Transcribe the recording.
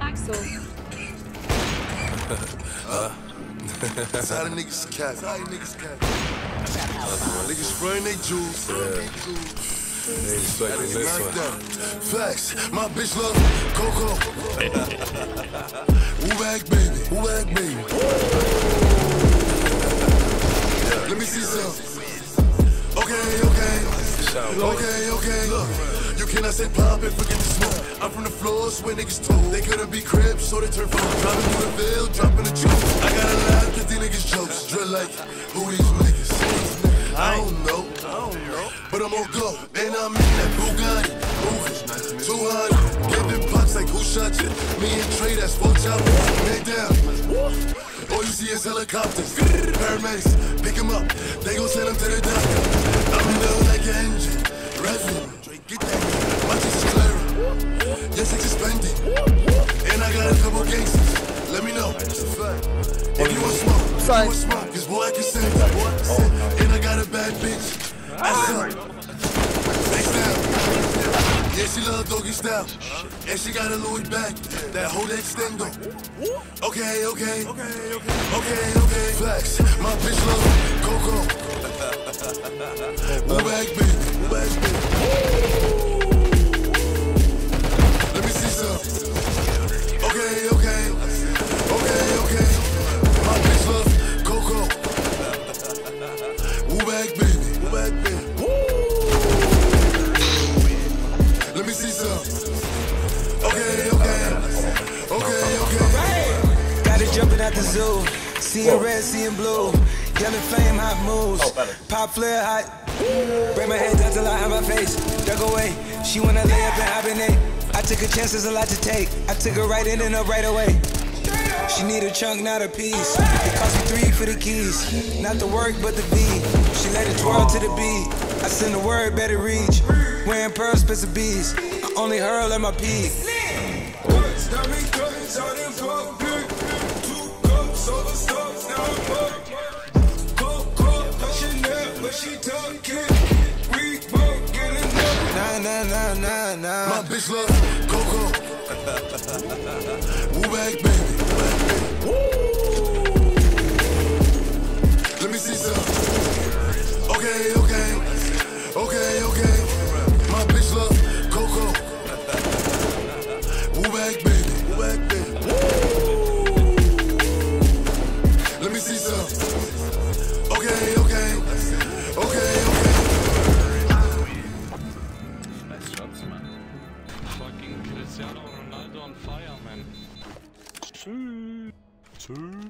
So. That's how the niggas cat. Niggas spraying they juice. They expecting this one. Facts, my bitch love Coco. Who back, baby? Let me see some. Okay. Look, you cannot say pop and forget the smoke. I'm from the floors where niggas told they couldn't be cribs, so they turn phone. Driving through the veil, dropping the juice. I gotta laugh, cause these niggas jokes. Drill like, who these niggas? I don't know, but I'm on go. And I'm in that Bugatti, moving 200, giving pops like who shot you? Me and Trey, that's 4 choppers. Man down. All you see is helicopters, paramedics, pick him up, they gon' send him to the doctor. I'm in there like an engine, revving, get that, my teeth is clearing, yes it's spending, and I got a couple gangsters, let me know, if you want smoke, cause boy I can sing, and I got a bad bitch, ass up, face down, yeah she love doggy style, and she got a Louis bag, that whole extendo. Okay. Flex, my bitch love Coco. Who back, baby? Let me see some. Okay. My bitch love Coco. Who back, baby? Let me see some. Okay. Jumping at the zoo, seeing red, seeing blue, yellow flame, hot moves, pop flare hot. Break my head down till I have my face. Duck away, she wanna lay up and hibernate. I took a chance, there's a lot to take. I took her right in and up right away. She need a chunk, not a piece. It cost me 3 for the keys, not the work but the beat. She let it twirl to the beat. I send the word, better reach. Wearing pearls, bits of bees. I only hurl at my peak. Nah. My bitch love Coco. Who back, baby? Let me see some. Okay. My bitch love Coco. Who back, baby? Let me see some. Okay. Cristiano Ronaldo on fire, man.